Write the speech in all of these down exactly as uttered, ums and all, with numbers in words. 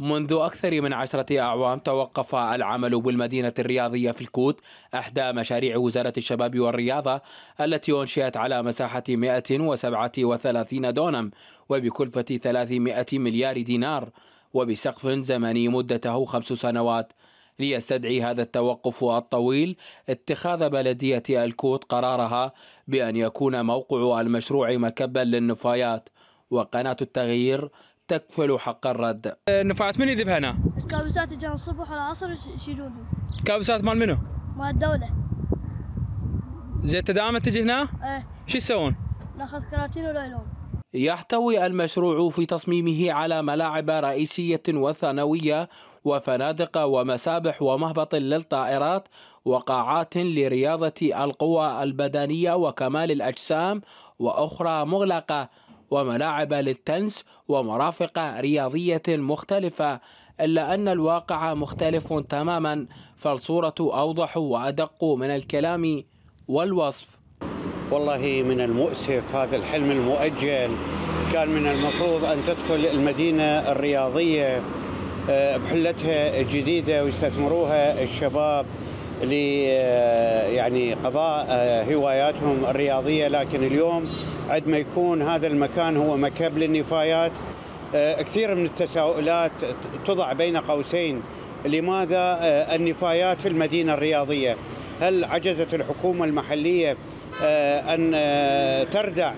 منذ أكثر من عشرة أعوام توقف العمل بالمدينة الرياضية في الكوت، إحدى مشاريع وزارة الشباب والرياضة التي أنشئت على مساحة مئة وسبعة وثلاثين دونم وبكلفة ثلاثمئة مليار دينار وبسقف زمني مدته خمس سنوات. ليستدعي هذا التوقف الطويل اتخاذ بلدية الكوت قرارها بأن يكون موقع المشروع مكبا للنفايات، وقناة التغيير تكفل حق الرد. النفايات من يذبها هنا؟ الكابسات تجي الصبح والعصر يشيلونهم. الكابسات مال منو؟ مال الدولة. زين دائما تجي هنا؟ ايه. شو تسوون؟ ناخذ كراتين وليلون. يحتوي المشروع في تصميمه على ملاعب رئيسية وثانوية وفنادق ومسابح ومهبط للطائرات وقاعات لرياضة القوى البدنية وكمال الأجسام وأخرى مغلقة وملاعب للتنس ومرافق رياضية مختلفة، إلا أن الواقع مختلف تماما، فالصورة أوضح وأدق من الكلام والوصف. والله من المؤسف هذا الحلم المؤجل. كان من المفروض أن تدخل المدينة الرياضية بحلتها الجديدة ويستثمروها الشباب ل يعني قضاء هواياتهم الرياضية، لكن اليوم عندما يكون هذا المكان هو مكب للنفايات، كثير من التساؤلات تضع بين قوسين. لماذا النفايات في المدينة الرياضية؟ هل عجزت الحكومة المحلية أن تردع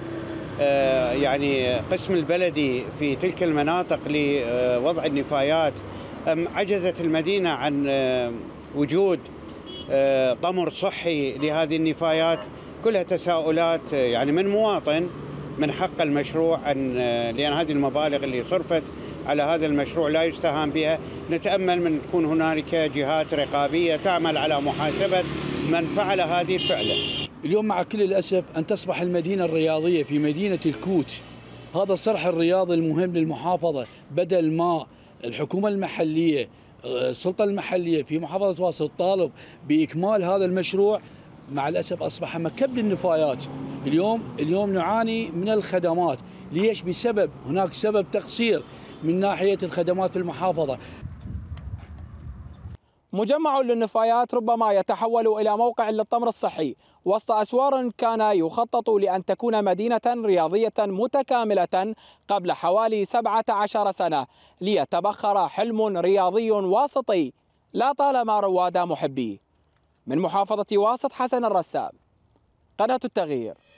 يعني قسم البلدي في تلك المناطق لوضع النفايات، أم عجزت المدينة عن وجود طمر صحي لهذه النفايات؟ كلها تساؤلات يعني من مواطن من حق المشروع أن لأن هذه المبالغ اللي صرفت على هذا المشروع لا يستهان بها. نتأمل من تكون هنالك جهات رقابية تعمل على محاسبة من فعل هذه الفعلة. اليوم مع كل الأسف أن تصبح المدينة الرياضية في مدينة الكوت هذا الصرح الرياضي المهم للمحافظة، بدل ما الحكومة المحلية السلطة المحلية في محافظة واسط تطالب بإكمال هذا المشروع، مع الأسف أصبح مكب للنفايات. اليوم اليوم نعاني من الخدمات. ليش؟ بسبب هناك سبب تقصير من ناحية الخدمات في المحافظة. مجمع للنفايات ربما يتحول إلى موقع للتمر الصحي وسط أسوار كان يخطط لأن تكون مدينة رياضية متكاملة قبل حوالي سبعة عشر سنة، ليتبخر حلم رياضي واسطي لا طالما رواد محبيه. من محافظة واسط، حسن الرسام، قناة التغيير.